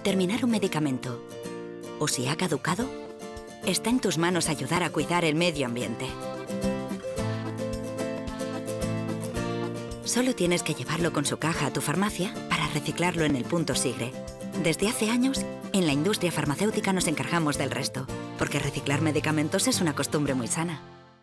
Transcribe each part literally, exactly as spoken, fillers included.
terminar un medicamento o si ha caducado, está en tus manos ayudar a cuidar el medio ambiente. Solo tienes que llevarlo con su caja a tu farmacia para reciclarlo en el punto Sigre. Desde hace años, en la industria farmacéutica nos encargamos del resto, porque reciclar medicamentos es una costumbre muy sana.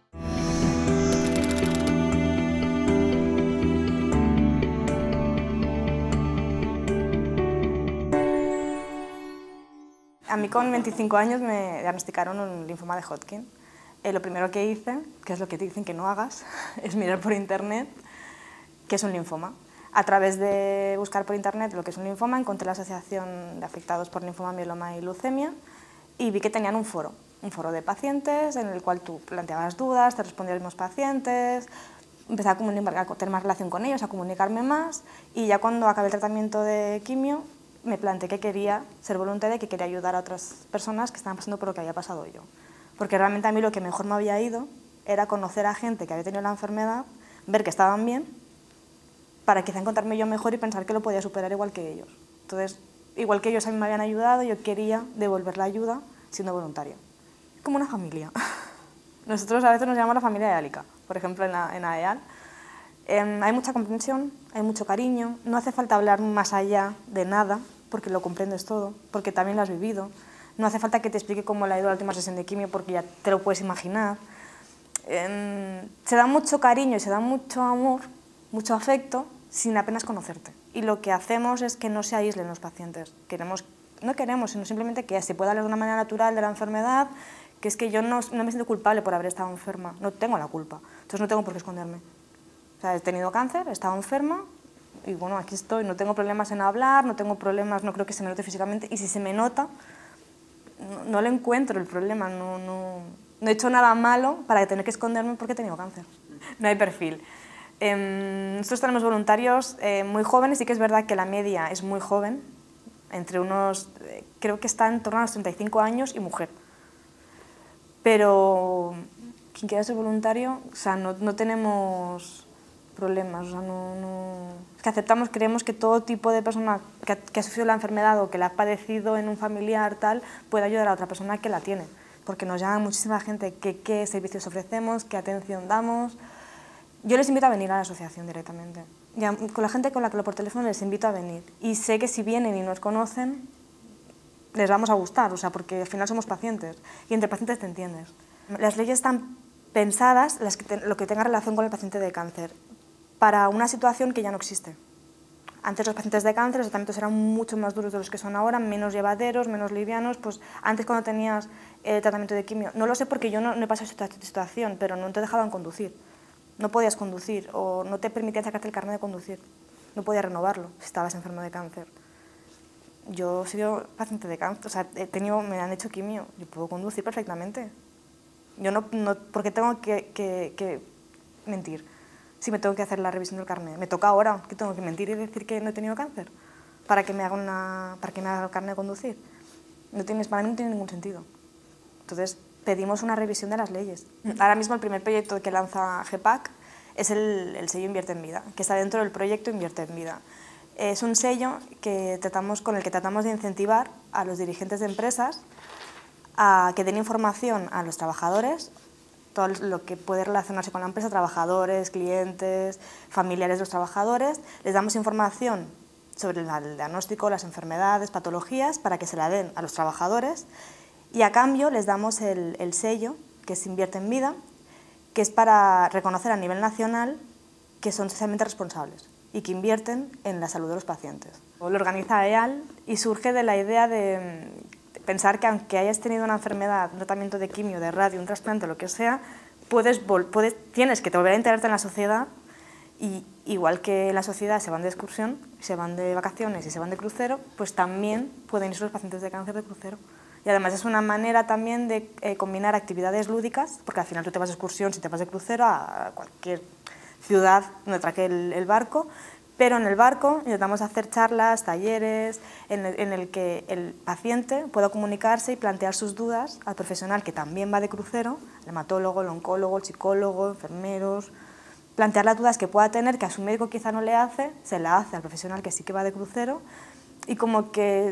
A mí con veinticinco años me diagnosticaron un linfoma de Hodgkin. Eh, lo primero que hice, que es lo que te dicen que no hagas, es mirar por internet qué es un linfoma. A través de buscar por internet lo que es un linfoma, encontré la Asociación de Afectados por Linfoma, Mieloma y Leucemia y vi que tenían un foro, un foro de pacientes en el cual tú planteabas dudas, te respondían los mismos pacientes, empecé a, comunicar, a tener más relación con ellos, a comunicarme más y ya cuando acabé el tratamiento de quimio me planteé que quería ser voluntaria y que quería ayudar a otras personas que estaban pasando por lo que había pasado yo. Porque realmente a mí lo que mejor me había ido era conocer a gente que había tenido la enfermedad, ver que estaban bien, para quizá encontrarme yo mejor y pensar que lo podía superar igual que ellos. Entonces, igual que ellos a mí me habían ayudado, yo quería devolver la ayuda siendo voluntaria. Como una familia. Nosotros a veces nos llamamos la familia de Álica, por ejemplo en la, en la E A L. Eh, hay mucha comprensión, hay mucho cariño, no hace falta hablar más allá de nada, porque lo comprendes todo, porque también lo has vivido. No hace falta que te explique cómo le ha ido la última sesión de quimio, porque ya te lo puedes imaginar. Eh, se da mucho cariño y se da mucho amor, mucho afecto, sin apenas conocerte. Y lo que hacemos es que no se aíslen los pacientes. Queremos, no queremos, sino simplemente que se pueda hablar de una manera natural de la enfermedad, que es que yo no, no me siento culpable por haber estado enferma, no tengo la culpa, entonces no tengo por qué esconderme. O sea, he tenido cáncer, he estado enferma y bueno, aquí estoy, no tengo problemas en hablar, no tengo problemas, no creo que se me note físicamente y si se me nota, no, no le encuentro el problema, no, no, no he hecho nada malo para tener que esconderme porque he tenido cáncer. No hay perfil. Eh, nosotros tenemos voluntarios eh, muy jóvenes, sí que es verdad que la media es muy joven, entre unos, eh, creo que está en torno a los treinta y cinco años y mujer. Pero quien quiera ser voluntario, o sea, no, no tenemos problemas, o sea, no, no... Es que aceptamos, creemos que todo tipo de persona que ha, que ha sufrido la enfermedad o que la ha padecido en un familiar tal, puede ayudar a otra persona que la tiene, porque nos llama muchísima gente que qué servicios ofrecemos, qué atención damos. Yo les invito a venir a la asociación directamente. Ya, con la gente con la que hablo por teléfono les invito a venir y sé que si vienen y nos conocen les vamos a gustar, o sea, porque al final somos pacientes y entre pacientes te entiendes. Las leyes están pensadas, las que te, lo que tenga relación con el paciente de cáncer, para una situación que ya no existe. Antes los pacientes de cáncer, los tratamientos eran mucho más duros de los que son ahora, menos llevaderos, menos livianos. Pues antes cuando tenías el tratamiento de quimio, no lo sé porque yo no, no he pasado esta situación, pero no te dejaban conducir. No podías conducir o no te permitían sacarte el carnet de conducir. No podías renovarlo si estabas enfermo de cáncer. Yo he sido paciente de cáncer, o sea, he tenido, me han hecho quimio, yo puedo conducir perfectamente. Yo no, no ¿por qué tengo que, que, que mentir? Si me tengo que hacer la revisión del carnet, me toca ahora, que tengo que mentir y decir que no he tenido cáncer para que me haga una, para que me haga el carnet de conducir. No tienes, para mí no tiene ningún sentido. Entonces pedimos una revisión de las leyes. Ahora mismo el primer proyecto que lanza G PAC es el, el sello Invierte en Vida, que está dentro del proyecto Invierte en Vida. Es un sello que tratamos, con el que tratamos de incentivar a los dirigentes de empresas a que den información a los trabajadores, todo lo que puede relacionarse con la empresa, trabajadores, clientes, familiares de los trabajadores. Les damos información sobre el diagnóstico, las enfermedades, patologías, para que se la den a los trabajadores y a cambio les damos el, el sello, que es Invierte en Vida, que es para reconocer a nivel nacional que son socialmente responsables y que invierten en la salud de los pacientes. Lo organiza E A L y surge de la idea de pensar que aunque hayas tenido una enfermedad, un tratamiento de quimio, de radio, un trasplante, lo que sea, puedes, puedes, tienes que volver a integrarte en la sociedad y igual que en la sociedad se van de excursión, se van de vacaciones y se van de crucero, pues también pueden ir los pacientes de cáncer de crucero. Y además es una manera también de eh, combinar actividades lúdicas, porque al final tú te vas de excursión, si te vas de crucero, a cualquier ciudad donde atraque el, el barco, pero en el barco intentamos hacer charlas, talleres, en el, en el que el paciente pueda comunicarse y plantear sus dudas al profesional que también va de crucero, el hematólogo, el oncólogo, el psicólogo, enfermeros, plantear las dudas que pueda tener, que a su médico quizá no le hace, se la hace al profesional que sí que va de crucero, y como que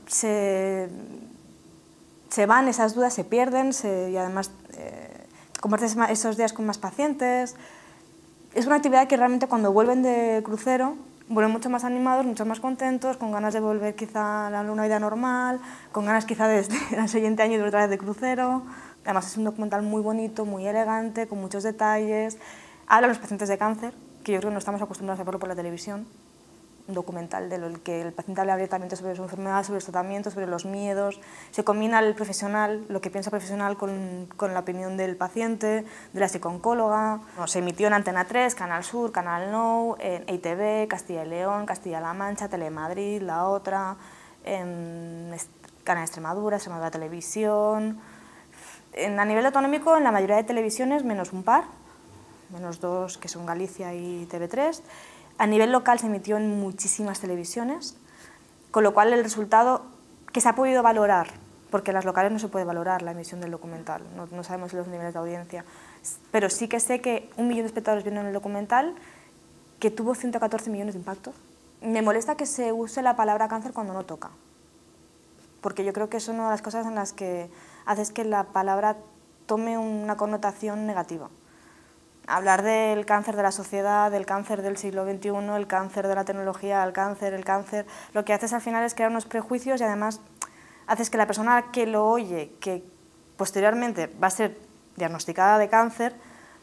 se, se van esas dudas, se pierden se, y además eh, compartes esos días con más pacientes. Es una actividad que realmente cuando vuelven de crucero vuelven mucho más animados, mucho más contentos, con ganas de volver quizá a una vida normal, con ganas quizá de, de, al siguiente año de otra vez de crucero. Además es un documental muy bonito, muy elegante, con muchos detalles. Habla a los pacientes de cáncer, que yo creo que no estamos acostumbrados a verlo por la televisión. Un documental de lo que el paciente habla abiertamente sobre su enfermedad, sobre los tratamientos, sobre los miedos. Se combina el profesional, lo que piensa el profesional con, con la opinión del paciente, de la psicooncóloga. Bueno, se emitió en Antena tres, Canal Sur, Canal Nou, en E I T V, Castilla y León, Castilla-La Mancha, Telemadrid, La Otra, en Canal Extremadura, Extremadura Televisión. En, a nivel autonómico, en la mayoría de televisiones, menos un par, menos dos que son Galicia y T V tres. A nivel local se emitió en muchísimas televisiones, con lo cual el resultado que se ha podido valorar, porque en las locales no se puede valorar la emisión del documental, no, no sabemos los niveles de audiencia, pero sí que sé que un millón de espectadores vieron el documental, que tuvo ciento catorce millones de impactos. Me molesta que se use la palabra cáncer cuando no toca, porque yo creo que es una de las cosas en las que haces que la palabra tome una connotación negativa. Hablar del cáncer de la sociedad, del cáncer del siglo veintiuno, el cáncer de la tecnología, el cáncer, el cáncer, lo que haces al final es crear unos prejuicios y además haces que la persona que lo oye, que posteriormente va a ser diagnosticada de cáncer,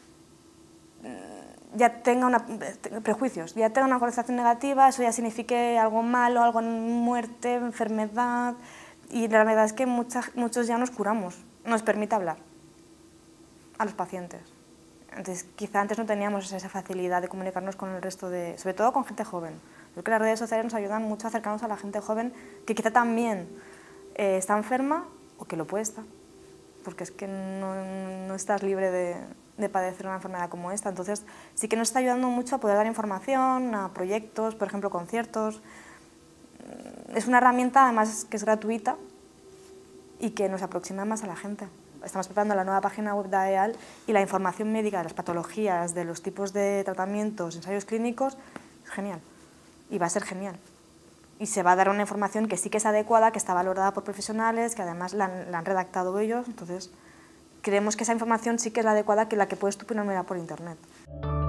ya tenga una, prejuicios, ya tenga una connotación negativa, eso ya signifique algo malo, algo en muerte, enfermedad, y la verdad es que muchas, muchos ya nos curamos, nos permite hablar a los pacientes. Entonces, quizá antes no teníamos esa facilidad de comunicarnos con el resto de... sobre todo con gente joven. Yo creo que las redes sociales nos ayudan mucho a acercarnos a la gente joven que quizá también eh, está enferma o que lo puede estar, porque es que no, no estás libre de, de padecer una enfermedad como esta. Entonces, sí que nos está ayudando mucho a poder dar información, a proyectos, por ejemplo, conciertos. Es una herramienta, además, que es gratuita y que nos aproxima más a la gente. Estamos preparando la nueva página web de A E A L y la información médica de las patologías, de los tipos de tratamientos, ensayos clínicos, es genial. Y va a ser genial. Y se va a dar una información que sí que es adecuada, que está valorada por profesionales, que además la han, la han redactado ellos. Entonces, creemos que esa información sí que es la adecuada, que la que puedes tú poner por internet.